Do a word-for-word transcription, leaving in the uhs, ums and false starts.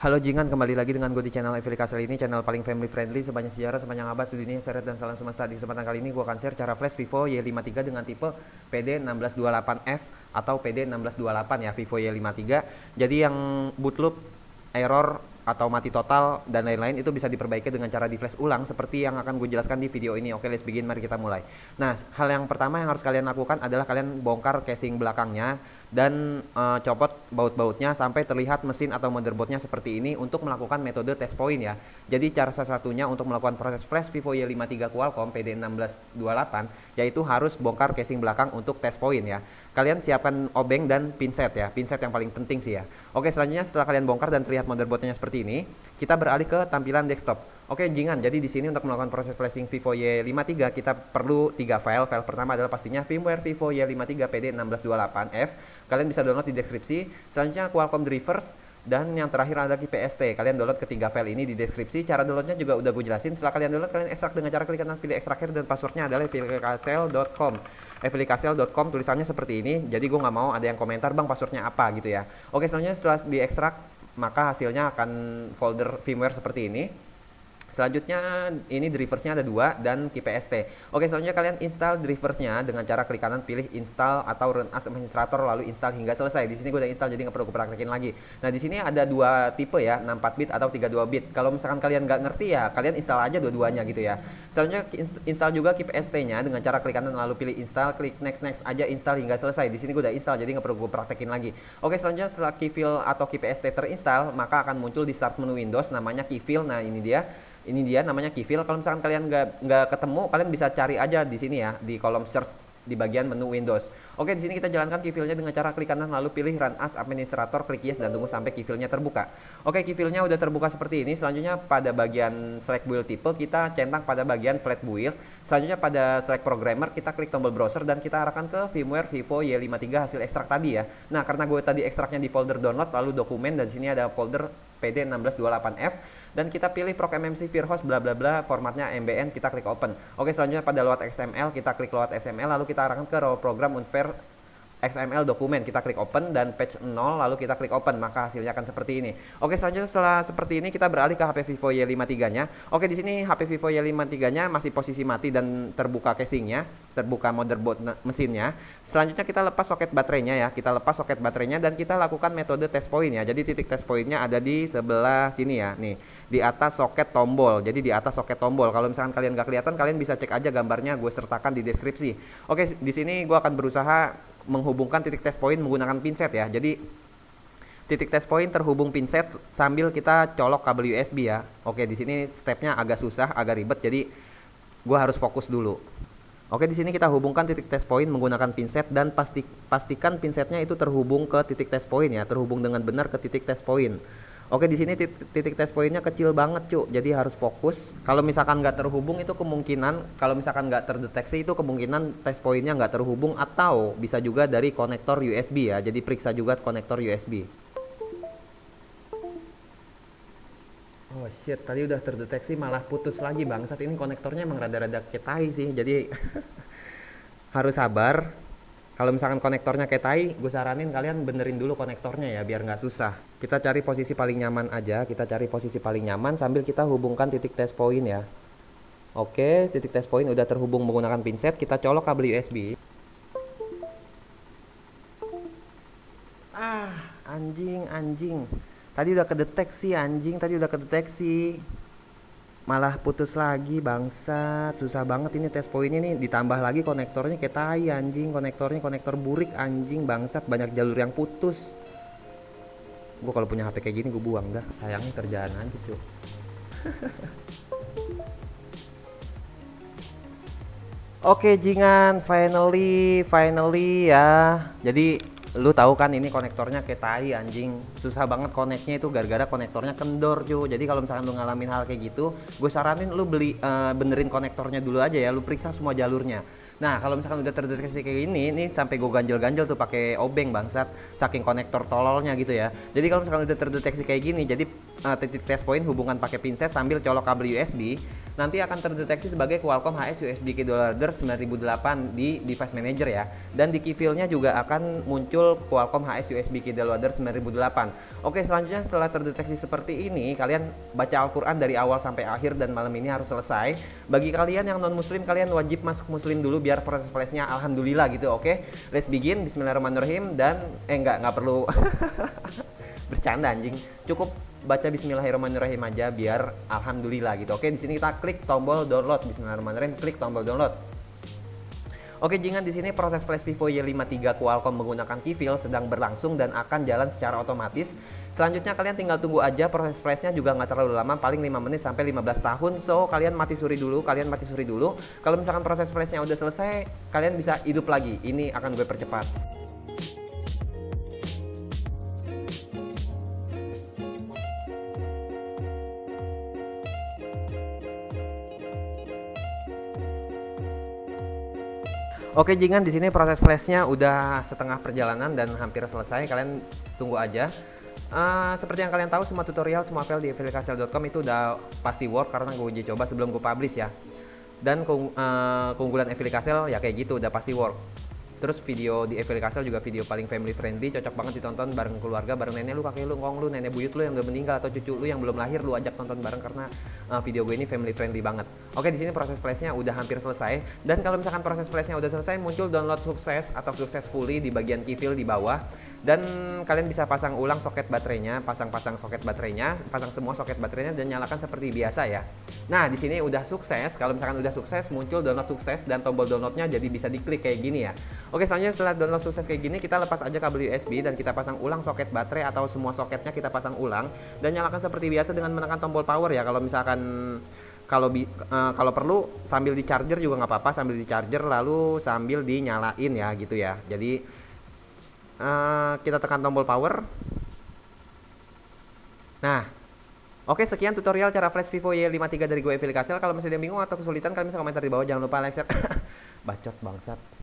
Halo Jingan, kembali lagi dengan gue di channel Evil Castle ini, channel paling family friendly, sebanyak sejarah, sepanjang abad, studi ini, seret dan salam semesta. Di kesempatan kali ini gue akan share cara flash Vivo Y lima puluh tiga dengan tipe P D enam belas dua puluh delapan F atau P D enam belas dua puluh delapan ya, Vivo Y lima puluh tiga. Jadi yang bootloop, error, atau mati total dan lain-lain itu bisa diperbaiki dengan cara di flash ulang seperti yang akan gue jelaskan di video ini. Oke, let's begin, mari kita mulai. Nah, hal yang pertama yang harus kalian lakukan adalah kalian bongkar casing belakangnya dan uh, copot baut-bautnya sampai terlihat mesin atau motherboardnya seperti ini untuk melakukan metode test point ya. Jadi cara salah satunya untuk melakukan proses flash Vivo Y lima puluh tiga Qualcomm P D enam belas dua puluh delapan yaitu harus bongkar casing belakang untuk test point ya. Kalian siapkan obeng dan pinset ya, pinset yang paling penting sih ya. Oke, selanjutnya setelah kalian bongkar dan terlihat motherboardnya seperti ini, kita beralih ke tampilan desktop. Oke, Jingan, jadi di sini untuk melakukan proses flashing Vivo Y lima puluh tiga kita perlu tiga file. File pertama adalah pastinya firmware Vivo Y lima puluh tiga P D enam belas dua puluh delapan F. Kalian bisa download di deskripsi. Selanjutnya Qualcomm drivers dan yang terakhir adalah K P S T. Kalian download ketiga file ini di deskripsi. Cara downloadnya juga udah gue jelasin. Setelah kalian download, kalian ekstrak dengan cara klik kanan pilih ekstrak akhir dan passwordnya adalah evilicastle dot com. evilicastle dot com tulisannya seperti ini. Jadi gue nggak mau ada yang komentar, bang passwordnya apa gitu ya. Oke, selanjutnya setelah diekstrak maka hasilnya akan folder firmware seperti ini. Selanjutnya ini driversnya ada dua dan K P S T. Oke, selanjutnya kalian install driversnya dengan cara klik kanan pilih install atau run as administrator lalu install hingga selesai. Di sini gue udah install jadi nggak perlu gue praktekin lagi. Nah, di sini ada dua tipe ya, enam puluh empat bit atau tiga puluh dua bit. Kalau misalkan kalian nggak ngerti ya kalian install aja dua-duanya gitu ya. Selanjutnya install juga K P S T-nya dengan cara klik kanan lalu pilih install, klik next next aja install hingga selesai. Di sini gue udah install jadi nggak perlu gue praktekin lagi. Oke, selanjutnya setelah keyfill atau K P S T terinstall maka akan muncul di start menu Windows namanya keyfill. Nah, ini dia. Ini dia namanya keyfill. Kalau misalkan kalian nggak nggak ketemu, kalian bisa cari aja di sini ya di kolom search di bagian menu Windows. Oke, di sini kita jalankan keyfillnya dengan cara klik kanan lalu pilih run as administrator, klik yes dan tunggu sampai keyfillnya terbuka. Oke, keyfillnya udah terbuka seperti ini. Selanjutnya pada bagian select build type kita centang pada bagian flat build. Selanjutnya pada select programmer kita klik tombol browser dan kita arahkan ke firmware Vivo Y lima puluh tiga hasil ekstrak tadi ya. Nah, karena gue tadi ekstraknya di folder download lalu dokumen dan di sini ada folder P D enam belas dua puluh delapan F dan kita pilih proc M M C firehose bla bla bla, formatnya M B N, kita klik open. Oke, selanjutnya pada load X M L kita klik load X M L lalu kita arahkan ke raw program unfair X M L dokumen, kita klik open dan patch nol lalu kita klik open, maka hasilnya akan seperti ini. Oke, selanjutnya setelah seperti ini kita beralih ke H P Vivo Y lima puluh tiga nya. Oke, di sini H P Vivo Y lima puluh tiga nya masih posisi mati dan terbuka casingnya, terbuka motherboard mesinnya. Selanjutnya kita lepas soket baterainya ya, kita lepas soket baterainya dan kita lakukan metode test point ya. Jadi titik test pointnya ada di sebelah sini ya, nih di atas soket tombol. Jadi di atas soket tombol. Kalau misalkan kalian nggak kelihatan, kalian bisa cek aja gambarnya, gue sertakan di deskripsi. Oke, di sini gue akan berusaha menghubungkan titik test point menggunakan pinset ya. Jadi titik test point terhubung pinset sambil kita colok kabel U S B ya. Oke, di sini stepnya agak susah, agak ribet. Jadi gua harus fokus dulu. Oke, di sini kita hubungkan titik test point menggunakan pinset dan pasti, pastikan pinsetnya itu terhubung ke titik test point ya, terhubung dengan benar ke titik test point. Oke, di sini titik, titik test pointnya kecil banget cu, jadi harus fokus. Kalau misalkan nggak terhubung itu kemungkinan, kalau misalkan nggak terdeteksi itu kemungkinan test pointnya nggak terhubung atau bisa juga dari konektor U S B ya. Jadi periksa juga konektor U S B. Oh shit, tadi udah terdeteksi malah putus lagi bangsat. Ini konektornya emang rada-rada ketai sih, jadi harus sabar. Kalau misalkan konektornya kayak tai, gue saranin kalian benerin dulu konektornya ya biar nggak susah. Kita cari posisi paling nyaman aja, kita cari posisi paling nyaman sambil kita hubungkan titik test point ya. Oke, titik test point udah terhubung menggunakan pinset, kita colok kabel U S B. Ah, anjing, anjing. Tadi udah kedeteksi anjing, tadi udah kedeteksi. Malah putus lagi bangsa, susah banget ini test point ini. Ditambah lagi konektornya kayak tai anjing, konektornya konektor burik anjing bangsat, banyak jalur yang putus. Gue kalau punya H P kayak gini gue buang dah, sayangnya kerjaan aja cuy. Oke Jingan, finally, finally ya. Jadi lu tahu kan ini konektornya kayak tai anjing, susah banget koneknya itu gara-gara konektornya kendor cuy. Jadi kalau misalkan lu ngalamin hal kayak gitu, gue saranin lu beli uh, benerin konektornya dulu aja ya, lu periksa semua jalurnya. Nah, kalau misalkan udah terdeteksi kayak gini, ini sampai gue ganjel-ganjel tuh pakai obeng bangsat, saking konektor tololnya gitu ya. Jadi kalau misalkan udah terdeteksi kayak gini, jadi uh, titik test point hubungan pakai pinset sambil colok kabel U S B, nanti akan terdeteksi sebagai Qualcomm H S U S B Keyboard Loader sembilan ribu delapan di device manager ya. Dan di keyfile-nya juga akan muncul Qualcomm H S U S B Keyboard Loader sembilan ribu delapan. Oke, selanjutnya setelah terdeteksi seperti ini, kalian baca Al-Quran dari awal sampai akhir dan malam ini harus selesai. Bagi kalian yang non muslim, kalian wajib masuk muslim dulu biar proses flashnya alhamdulillah gitu. Oke, let's begin. Bismillahirrahmanirrahim. Dan eh enggak nggak perlu bercanda anjing, cukup baca bismillahirrahmanirrahim aja biar alhamdulillah gitu. Oke, di sini kita klik tombol download. Bismillahirrahmanirrahim, klik tombol download. Oke, jangan di sini proses flash Vivo Y lima tiga Qualcomm menggunakan keyfile sedang berlangsung dan akan jalan secara otomatis. Selanjutnya kalian tinggal tunggu aja, proses flashnya juga nggak terlalu lama, paling lima menit sampai lima belas tahun. So kalian mati suri dulu, kalian mati suri dulu. Kalau misalkan proses flashnya udah selesai, kalian bisa hidup lagi. Ini akan gue percepat. Oke, jingan di sini proses flashnya udah setengah perjalanan dan hampir selesai. Kalian tunggu aja. Uh, seperti yang kalian tahu, semua tutorial, semua file di efilikasel dot com itu udah pasti work karena gue uji coba sebelum gue publish ya. Dan uh, keunggulan efilikasel ya kayak gitu, udah pasti work. Terus video di efilikasel juga video paling family friendly, cocok banget ditonton bareng keluarga, bareng nenek lu, kakek lu, ngong lu, nenek buyut lu yang udah meninggal atau cucu lu yang belum lahir, lu ajak tonton bareng karena uh, video gue ini family friendly banget. Oke, di sini proses flashnya udah hampir selesai, dan kalau misalkan proses flashnya udah selesai, muncul download sukses atau successfully di bagian keyfile di bawah. Dan kalian bisa pasang ulang soket baterainya, pasang-pasang soket baterainya, pasang semua soket baterainya dan nyalakan seperti biasa ya. Nah, di sini udah sukses. Kalau misalkan udah sukses, muncul download sukses dan tombol downloadnya jadi bisa diklik kayak gini ya. Oke, selanjutnya setelah download sukses kayak gini, kita lepas aja kabel U S B dan kita pasang ulang soket baterai atau semua soketnya kita pasang ulang dan nyalakan seperti biasa dengan menekan tombol power ya. Kalau misalkan kalau uh, kalau perlu sambil di charger juga nggak apa-apa, sambil di charger lalu sambil dinyalain ya gitu ya. Jadi Uh, kita tekan tombol power. Nah, oke, sekian tutorial cara flash Vivo Y lima tiga dari gue efilikasel. Kalau misalnya bingung atau kesulitan, kalian bisa komentar di bawah. Jangan lupa like, share. Bacot bangsat.